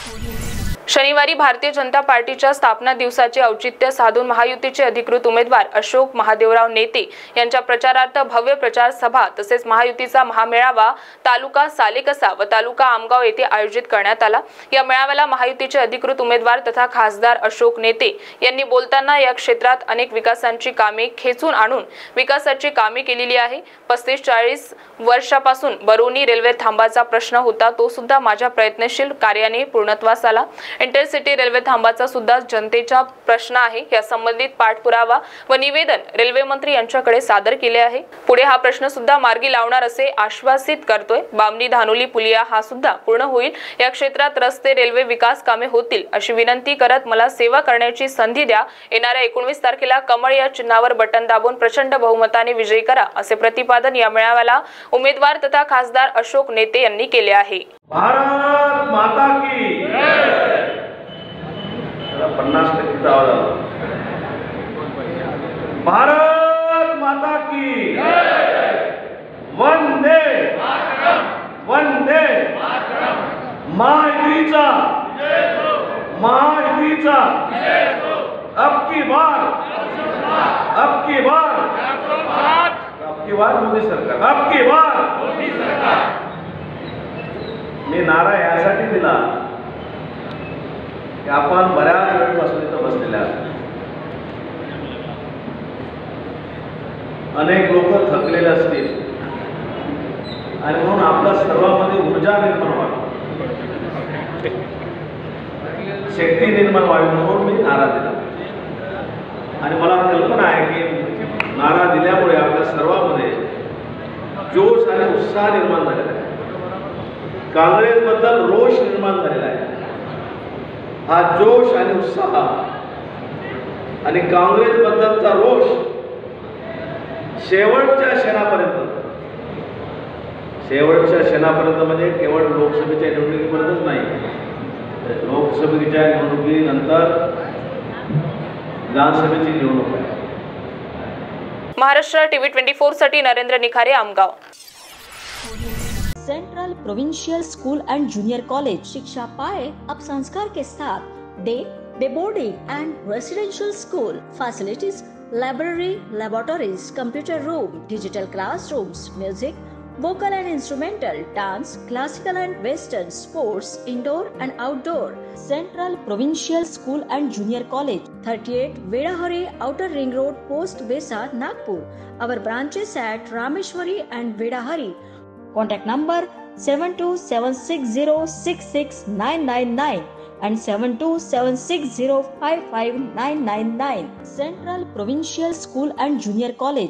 शनिवारी भारतीय जनता पार्टीच्या स्थापना दिवसाचे औचित्य साधून महायुतीचे अधिकृत उमेदवार अशोक महादेवराव नेते यांच्या प्रचारार्थ भव्य प्रचार सभा तसेच महायुतीचा महामेळावा तालुका सालेकसा व तालुका आमगाव येथे आयोजित करण्यात आला। या मेळाव्याला महायुतीचे अधिकृत उमेदवार तथा खासदार अशोक नेते यांनी बोलताना या क्षेत्रात अनेक विकासांची कामे खेचून आणून विकासाची कामे केलेली आहे। 35-40 वर्षापासून बरोनी रेल्वे थांबाचा प्रश्न होता, तो सुद्धा माझ्या प्रयत्नशील कार्याने पूर्णत्वास आला। इंटरसिटी रेल्वे थांबाचा सुद्धा जनतेचा प्रश्न आहे, या संबंधित पाठपुरावा व निवेदन रेल्वे मंत्री यांच्याकडे सादर केले आहे। पुढे हा प्रश्न सुद्धा मार्गी लावणार असे आश्वासित करतोय। बामणी धानोली पुलिया हा सुद्धा पूर्ण होईल। या क्षेत्रात रस्ते रेल्वे विकास कामे होतील अशी विनंती करत मला सेवा करण्याची संधी द्या। येणाऱ्या 19 तारखेला कमळ या चिन्हावर बटन दाबून प्रचंड बहुमताने विजयी करा असे प्रतिपादन या मेळाव्याला उमेदवार तथा खासदार अशोक नेते यांनी केले आहे। भारत माता की 50% आवाज आला। भारत माता की वंदे वंदे महायुतीचा अब की बार मोदी सरकार, अब की बार। मी नारा यासाठी दिला की आपण बऱ्याच वेळपासून इथं बसलेल्या अनेक लोक थकलेले असतील आणि म्हणून आपल्या सर्वांमध्ये ऊर्जा निर्माण व्हावी, शक्ती निर्माण व्हावी म्हणून मी नारा दिला। आणि मला कल्पना आहे की नारा दिल्यामुळे आपल्या सर्वांमध्ये जोश आणि उत्साह निर्माण झालेला आहे। काँग्रेसबद्दल रोष निर्माण झालेला आहे। हा जोश आणि उत्साह आणि काँग्रेसबद्दलचा रोष शेवटच्या क्षणापर्यंत म्हणजे केवळ लोकसभेच्या निवडणुकीपर्यंतच नाही, लोकसभेच्या निवडणुकीनंतर विधानसभेची निवडणूक आहे। महाराष्ट्र टीव्ही 24 साठी Narendra Nikhare, Amgaon. Central provincial school and junior college शिक्षा पाए अब संस्कार के साथ day boarding and residential school facilities, library, laboratories, computer room, digital classrooms, music, vocal and instrumental, dance, classical and western, sports, indoor and outdoor. Central Provincial School and Junior College, 38 Vedahari, Outer Ring Road, Post Besa, Nagpur. Our branches at Rameshwari and Vedahari. Contact number 7276066999 and 7276055999. Central Provincial School and Junior College.